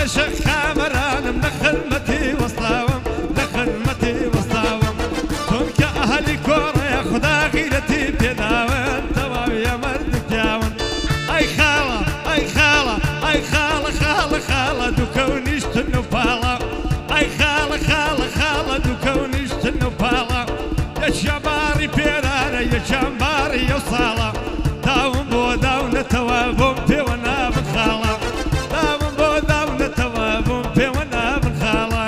شيخ كامران من خدمتي وصلاوم لخدمتي وصلاوم تونك أهلي كورة يا خدا غيرتي بيداون تواو يا مردك ياون أي خالة أي خالة أي خالة خالة خالة دوكونيش تنوبالا أي خالة خالة خالة دوكونيش تنوبالا يا شباري بيرانا يا شمباري يا صالة داوم بو داون توابم في وانا بخالة داوم بو داون توابم في وانا بخالة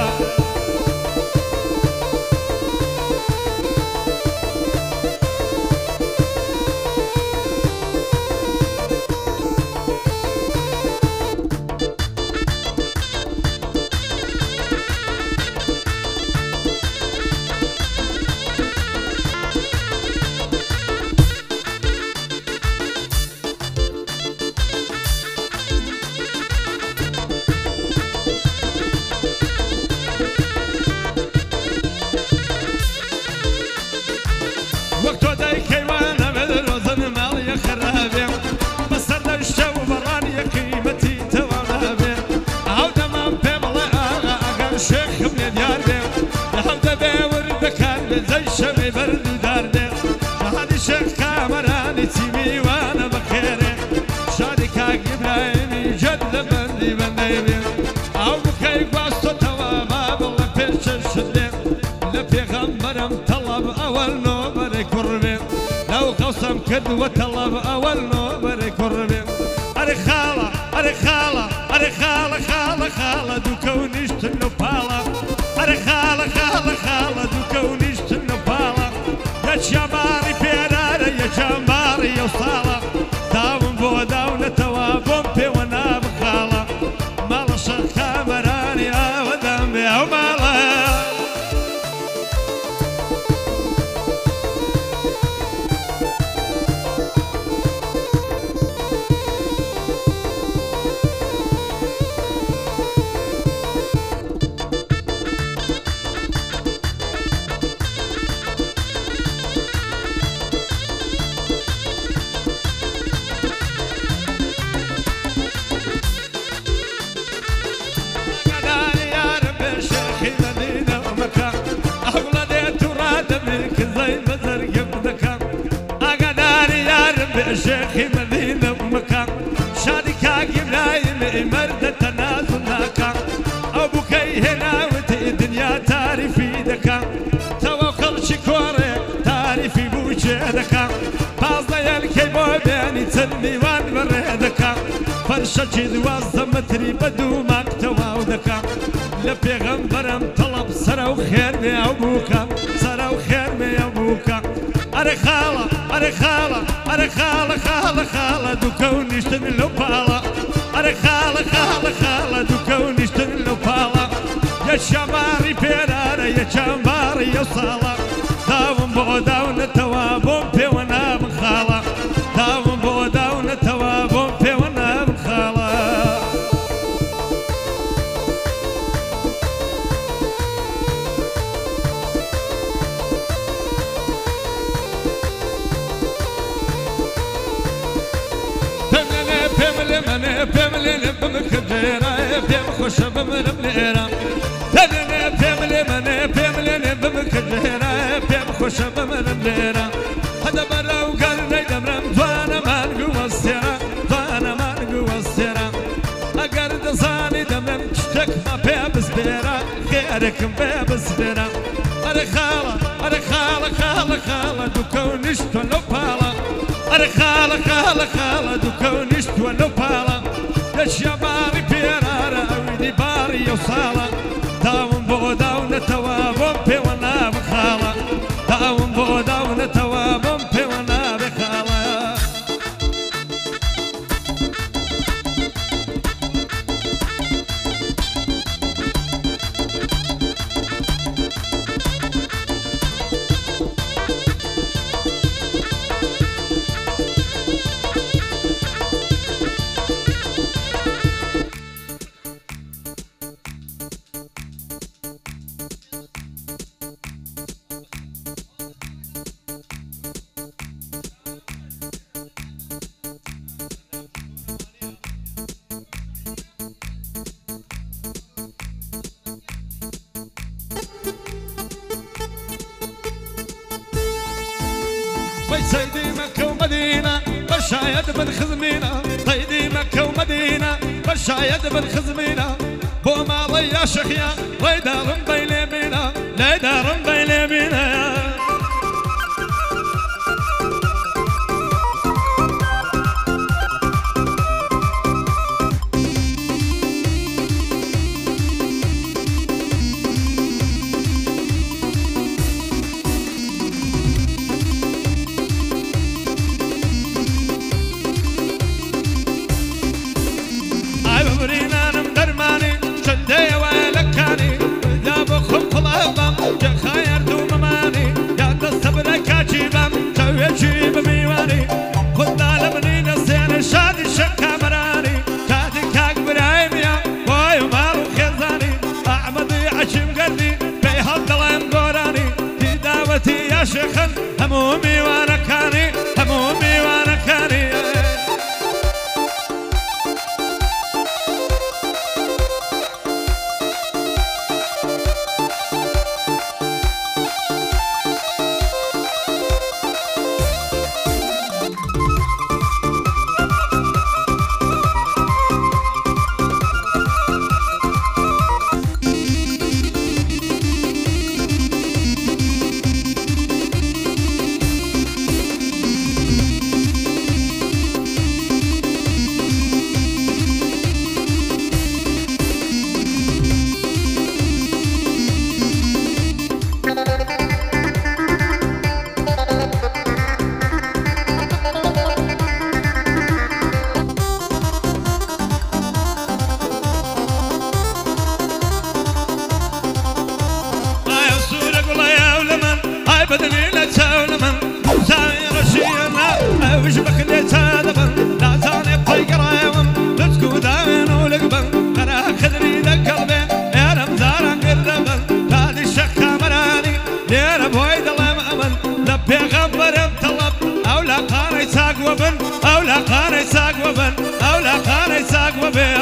وقتو داي كيوانا مدروزن مالي خرابي بسرد الشو براني قيمتي توانابي عودة من بيملي آغا شيخ من ديار دي عودة بي ورد كان زي شمي برد دار دي هادي شيخ كامراني تيمي وانا بخيري شادي كاك إبراهيمي جد بندي بندي أو بكي قواستو توا ما بالله بيش الشدي لفي غمرم طلب أول نوبر كربي لو قسم كد وطلب أول نوبر كربي أري خالة أري خالة أري خالة خالة خالة دوكونيش تنوبالا أري خالة خالة خالة دوكونيش تنوبالا يا شماري بيرارة يا شماري يا صالة داوم بو داون توابم في وانا بخالة مال شيخ كامراني أودم يا مالا شيخي مدينة ومكان شادي كاقي بلايم مرد تنازل ناكا أبوك هنا وتي دنيا تعرفي دكا توكل شكوري تعرفي بوجه دكا فازا يلكي بوبيني تنمي وان بردكا فرشة جد وزمتري بدو مكتوا دكا لبيغمبرم طلب سرو خير مي أبوكا سرو خير مي أبوكا أري خالة أري خالة أري خالة خالة خالة دوكونيش تنلو بالا أري خالة خالة خالة دوكونيش تنلو بالا يا شماري بيرارة يا شمباري يا صالة داوم بو داون توابم في وانا بخالة داوم بو داون توابم في وانا بخالة أنا بملي بمكديرة بمخش بمرمليرة أنا بملي بمكديرة بمخش بمرمليرة هذا برا وقال دمرم وانا ما نقوى السيرة وانا ما نقوى السيرة أقرد صاني دمرم تشتك ما بيبس بيرة غيرك بيبس بيرة أري خالة أري خالة خالة خالة دوكونيش تولو بالا أري خالة خالة خالة دوكونيش تولو بالا يا شماري بيرارة أويني باري يوصالة داوم بو داون توابم في وانا بخالة داوم بو داون توابم في وانا بخالة سيدي مكة ومدينة بشايد بن خزمينة سيدي مكة ومدينة بشايد بن خزمينة بو ماضي يا شيخ ويدار بين يمينة لا دار بين يمينة يا شيخ همومي وانا كاني همومي وانا كاني بدني لا تسولمن ساير شينا وش بخليت هذا بن لا زاني طيقرايم تسكو داين ولقبن انا خذني ذا قلبي يا رمزان قربن هذه الشكه مراني يا رب ويد الله مأمن لبي غبر طلب او لا قاني ساق وبن او لا قاني ساق وبن او لا قاني ساق وبن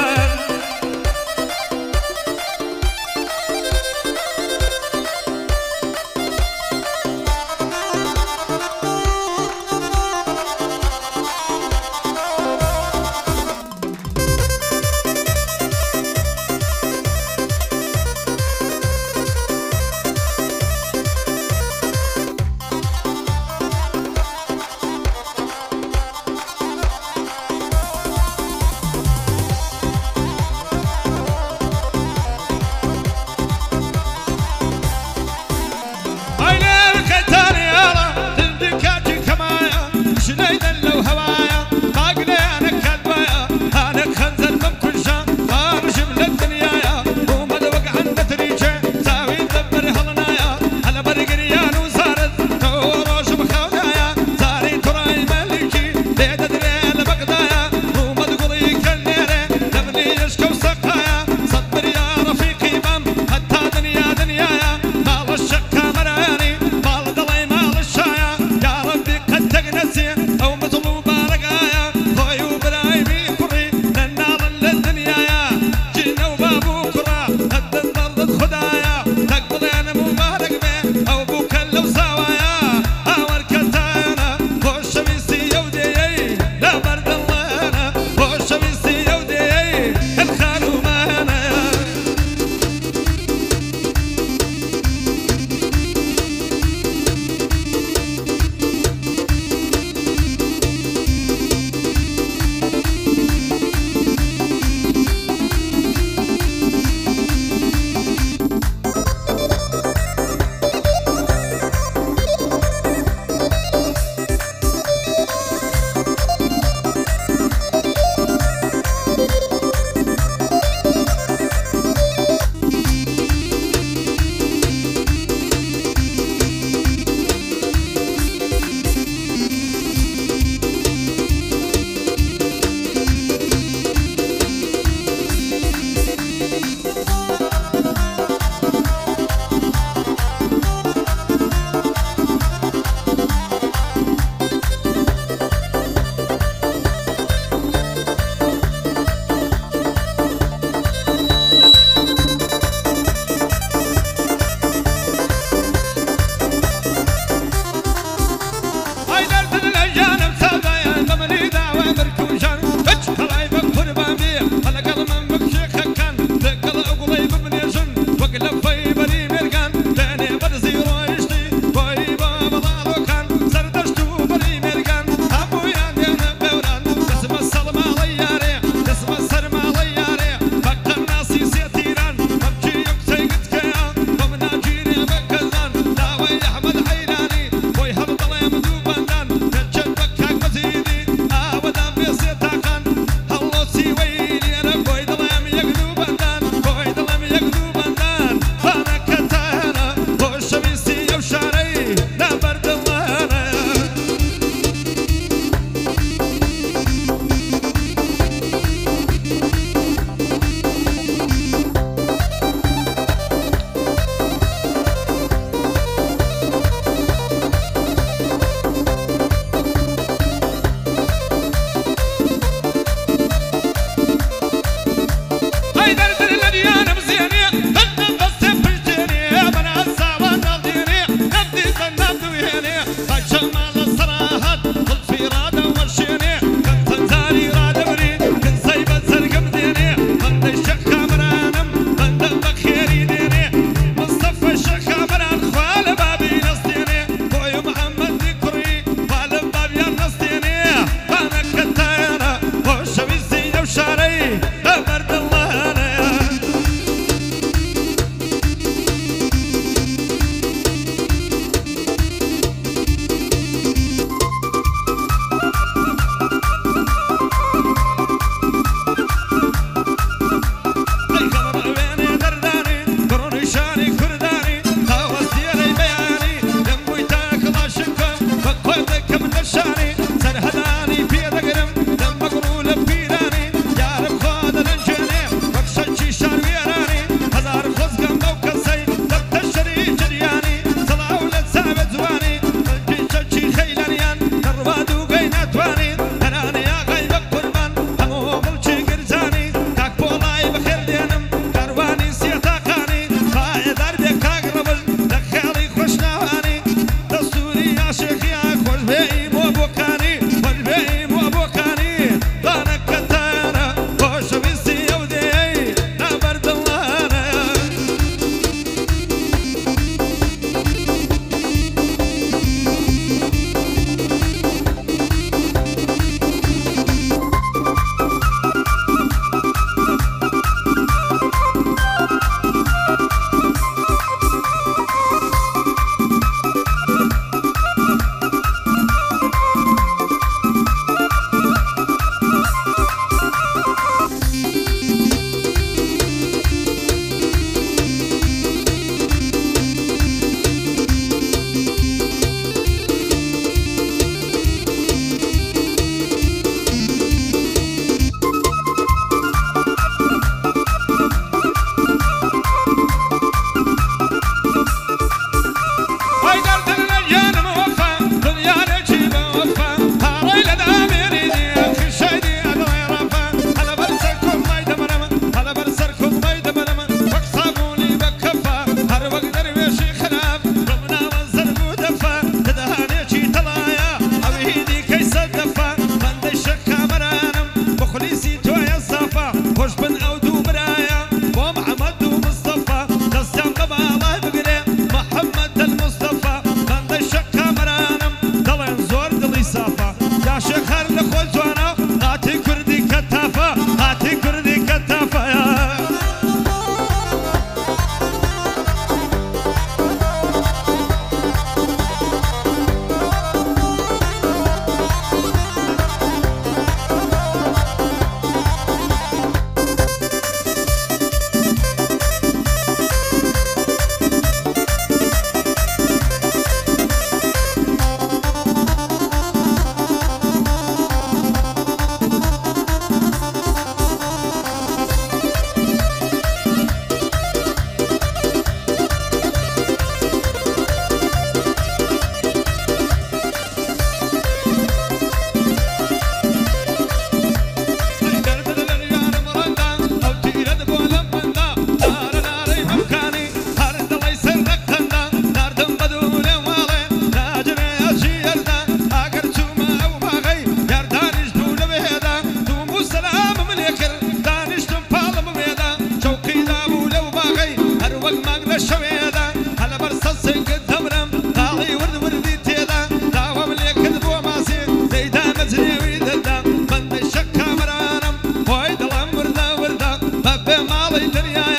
ماڵی دنیای